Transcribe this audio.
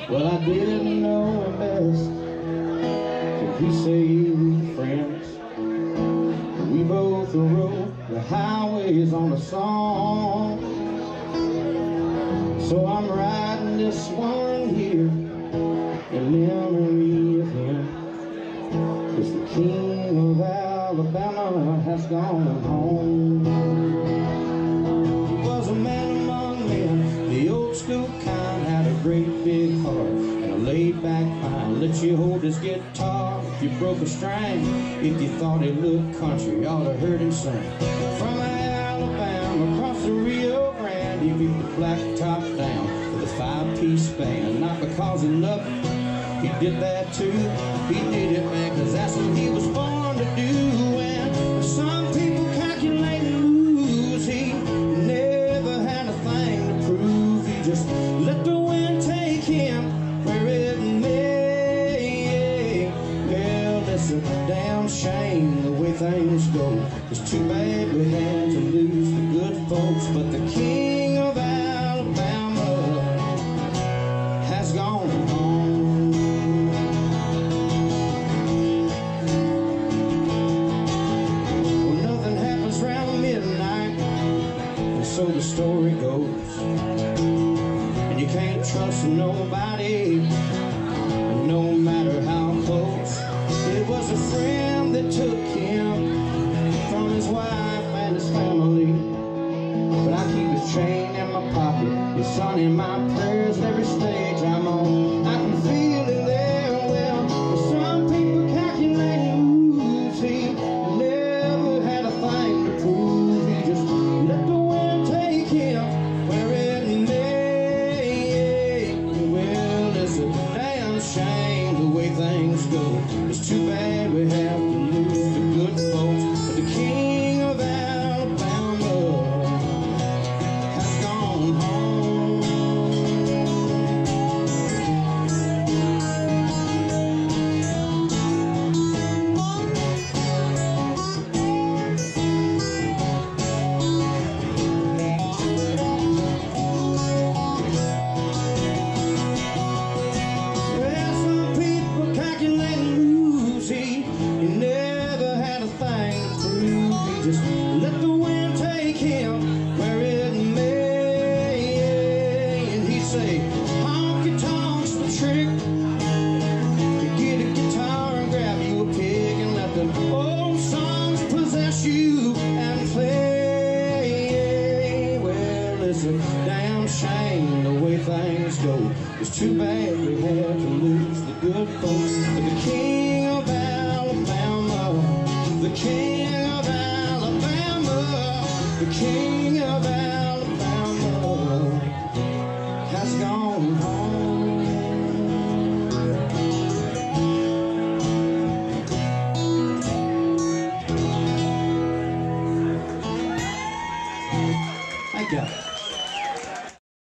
Well, I didn't know him best till he said we were friends. We both rode the highways on a song. So I'm writing this one here in memory of him, 'cause the king of Alabama has gone home. He was a man among men, the old school kind, had a great big heart and a laid-back mind. Let you hold his guitar if you broke a string. If you thought he looked country, you ought to heard him sing. From Alabama across the Rio Grande, he beat the black top down with a 5-piece band. Not because he loved it, he did that too. He did it, man, 'cause that's what he was born to do. And some people calculate and lose. He never had a thing to prove. He just let the wind take him where it may. Well, it's a damn shame the way things go. It's too bad we had to lose the good folks, but the king of Alabama has gone home. Well, nothing happens around midnight, and so the story goes. And you can't trust nobody, no matter how close. It was a friend that took him from his wife and his family, but I keep his chain in my pocket, his son in my prayers at every stage I'm on. I can feel him there. Well, some people calculate and lose. He never had a thing to prove. He just let the wind take him where it may. Well, it's a damn shame the way things go. It's too bad we have to lose the good folks, but the king of Alabama has gone home. Well, some people calculate and lose. He never had a thing to prove. He just let the wind take him where it may. And he'd say, honky tonk's the trick. You get a guitar and grab you a pick and let the old songs possess you and play. Well, it's a damn shame the way things go. It's too bad we had to lose the good folks, but the king of Alabama, the king of Alabama, the king of Alabama has gone home.